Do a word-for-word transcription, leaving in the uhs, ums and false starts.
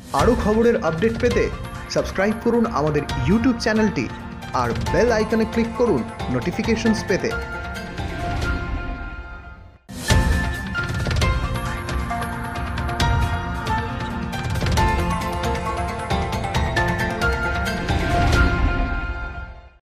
আরও খবরের আপডেট পেতে সাবস্ক্রাইব করুন আমাদের ইউটিউব চ্যানেলটি আর বেল আইকনে ক্লিক করুন নোটিফিকেশনস পেতে।